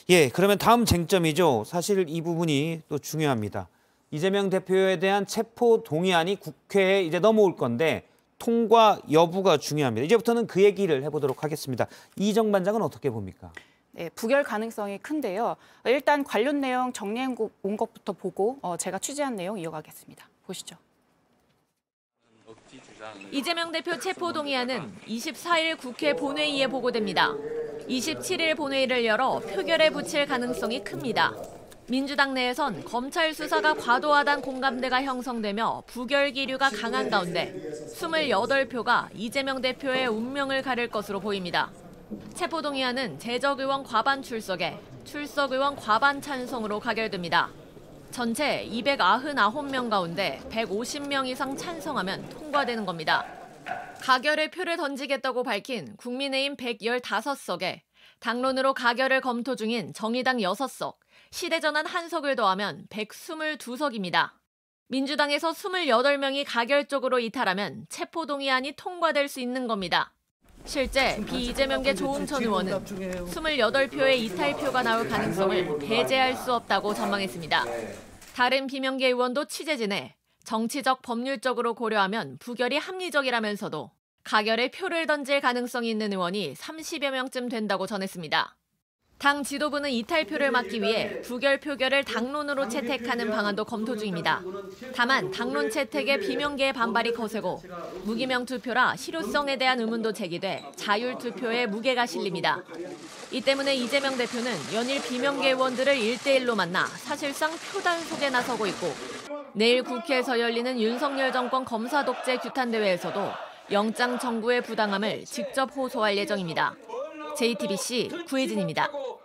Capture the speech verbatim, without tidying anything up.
예, 그러면 다음 쟁점이죠. 사실 이 부분이 또 중요합니다. 이재명 대표에 대한 체포 동의안이 국회에 이제 넘어올 건데 통과 여부가 중요합니다. 이제부터는 그 얘기를 해보도록 하겠습니다. 이정 반장은 어떻게 봅니까? 네, 부결 가능성이 큰데요. 일단 관련 내용 정리해 온 것부터 보고 어, 제가 취재한 내용 이어가겠습니다. 보시죠. 이재명 대표 체포 동의안은 이십사 일 국회 본회의에 보고됩니다. 이십칠 일 본회의를 열어 표결에 붙일 가능성이 큽니다. 민주당 내에선 검찰 수사가 과도하다는 공감대가 형성되며 부결 기류가 강한 가운데 이십팔 표가 이재명 대표의 운명을 가릴 것으로 보입니다. 체포 동의안은 재적 의원 과반 출석에 출석 의원 과반 찬성으로 가결됩니다. 전체 이백구십구 명 가운데 백오십 명 이상 찬성하면 통과되는 겁니다. 가결의 표를 던지겠다고 밝힌 국민의힘 백십오 석에 당론으로 가결을 검토 중인 정의당 여섯 석, 시대전환 한 석을 더하면 백이십이 석입니다. 민주당에서 이십팔 명이 가결 쪽으로 이탈하면 체포 동의안이 통과될 수 있는 겁니다. 실제 비이재명계 조응천 의원은 이십팔 표의 이탈표가 나올 가능성을 배제할 수 없다고 전망했습니다. 다른 비명계 의원도 취재진에 정치적 법률적으로 고려하면 부결이 합리적이라면서도 가결에 표를 던질 가능성이 있는 의원이 삼십여 명쯤 된다고 전했습니다. 당 지도부는 이탈표를 막기 위해 부결 표결을 당론으로 채택하는 방안도 검토 중입니다. 다만 당론 채택에 비명계의 반발이 거세고 무기명 투표라 실효성에 대한 의문도 제기돼 자율 투표에 무게가 실립니다. 이 때문에 이재명 대표는 연일 비명계 의원들을 일 대일로 만나 사실상 표단속에 나서고 있고 내일 국회에서 열리는 윤석열 정권 검사 독재 규탄 대회에서도 영장 청구의 부당함을 직접 호소할 예정입니다. 제이티비씨 구혜진입니다.